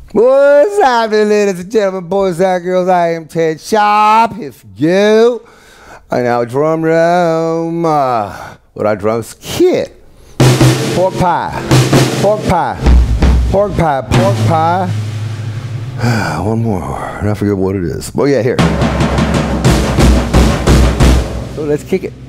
What's happening, ladies and gentlemen, boys and girls? I am Ted Sharp. If you are now drum room, what our drums kit. Pork pie, pork pie, pork pie, pork pie. One more, and I forget what it is. Oh yeah, here. So let's kick it.